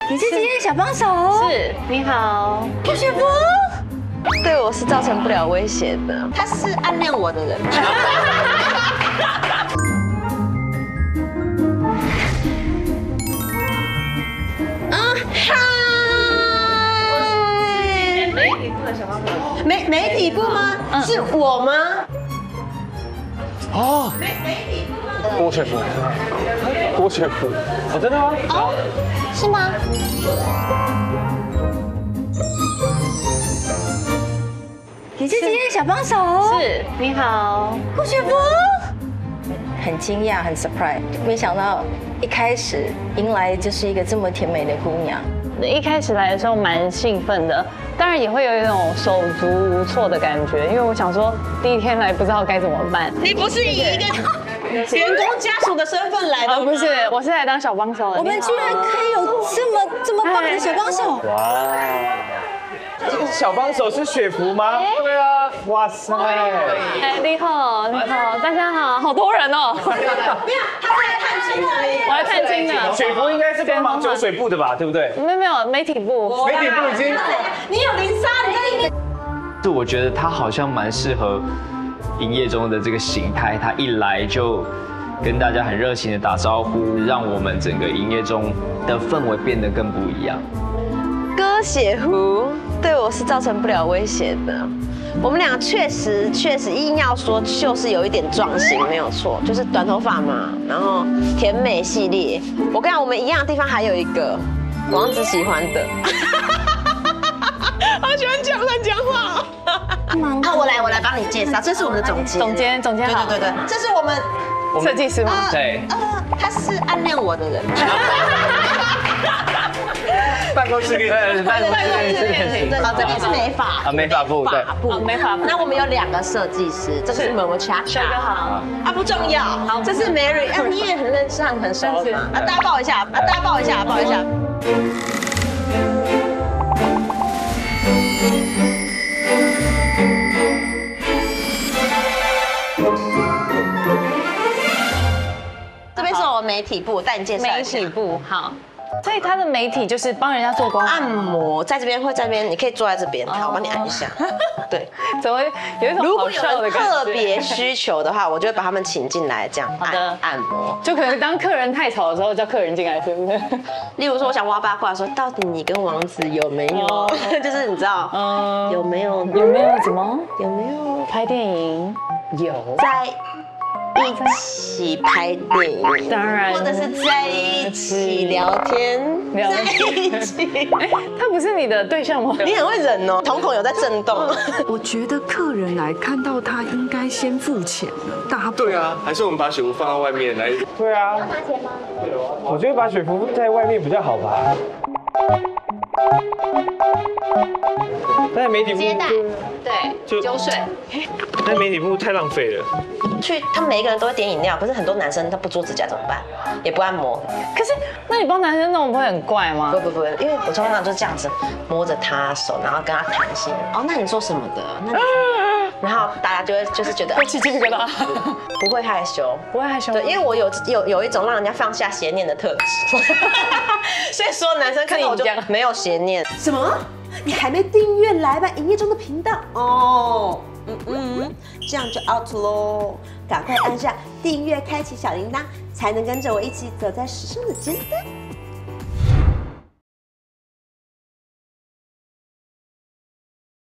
你是今天的小帮手？ 是，你好， 郭雪芙。 对我是造成不了威胁的。他是暗恋我的人。 媒体部的小帮手。 媒体部吗？是我吗？ 哦，媒体部。郭雪芙，郭雪芙，哦，真的吗？ 哦，是吗？你是今天的小帮手？ 是，你好， 郭雪芙。很惊讶，很 surprise， 没想到一开始迎来就是一个这么甜美的姑娘。 一开始来的时候蛮兴奋的，当然也会有一种手足无措的感觉，因为我想说第一天来不知道该怎么办。 你不是以一个员工家属的身份来的？ 不是，我是来当小帮手的。 我们居然可以有这么棒的小帮手！ 哇，这个小帮手是雪芙吗？对啊，哇塞！ 哎，你好，你好，大家好，好多人哦。 没有，他是来探亲而已。 我来探亲的。 雪芙应该是帮忙酒水部的吧，对不对？ 没有，媒体部。 媒体部已经。 你有零杀，你是我觉得他好像蛮适合营业中的这个形态，他一来就跟大家很热情的打招呼，让我们整个营业中的氛围变得更不一样。 郭雪芙对我是造成不了威胁的。我们俩确实硬要说就是有一点撞型，没有错，就是短头发嘛，然后甜美系列。我跟你讲，我们一样的地方还有一个王子喜欢的。好喜欢乱讲话。啊，我来帮你介绍，这是我们的总监。 总监好。 对，这是我们设计师吗？ 对。 他是暗恋我的人。 办公室恋情， 办公室恋情。 这边是美发啊，美发部对。 美发部。 那我们有2个设计师，这是某某恰恰。 哥好。 啊，不重要。好，这是 Mary。哎，你也很认识，很熟嘛。啊，大家抱一下，抱一下。这边是我媒体部，我带你介绍一下。 媒体部好。所以他的媒体就是帮人家做光按摩，在这边，你可以坐在这边，好，我帮你按一下。对， 怎么有一种如果有人好笑的感觉？ 特别需求的话，我就会把他们请进来，这样按摩。 就可能当客人太吵的时候，叫客人进来，是不是？ 例如说，我想挖八卦，说到底你跟王子有没有？就是你知道，有没有怎么？ 有没有拍电影？有。 在一起拍电影， 当然， 或者是在一起聊天，在一起。 他不是你的对象吗？ 你很会忍哦，瞳孔有在震动。 我觉得客人来看到他应该先付钱了，但他对啊，还是我们把雪芙放到外面来。对啊。花钱吗？我觉得把雪芙在外面比较好吧。在媒体部接待， 对，酒水。 在媒体部太浪费了。 他们每一个人都会点饮料，可是很多男生他不做指甲怎么办？也不按摩。 可是，那你帮男生弄不会很怪吗？ 不，因为我通常就是这样子摸着他手，然后跟他谈心。哦，那你做什么的？那你然后大家就会就是觉得会起鸡皮疙瘩， 不会害羞， 不会害羞。 对，因为我有一种让人家放下邪念的特质，所以所有男生看到我就没有邪念。什么？你还没订阅来吧营业中的频道哦？这样就 out 喽！赶快按下订阅，开启小铃铛，才能跟着我一起走在时尚的尖端。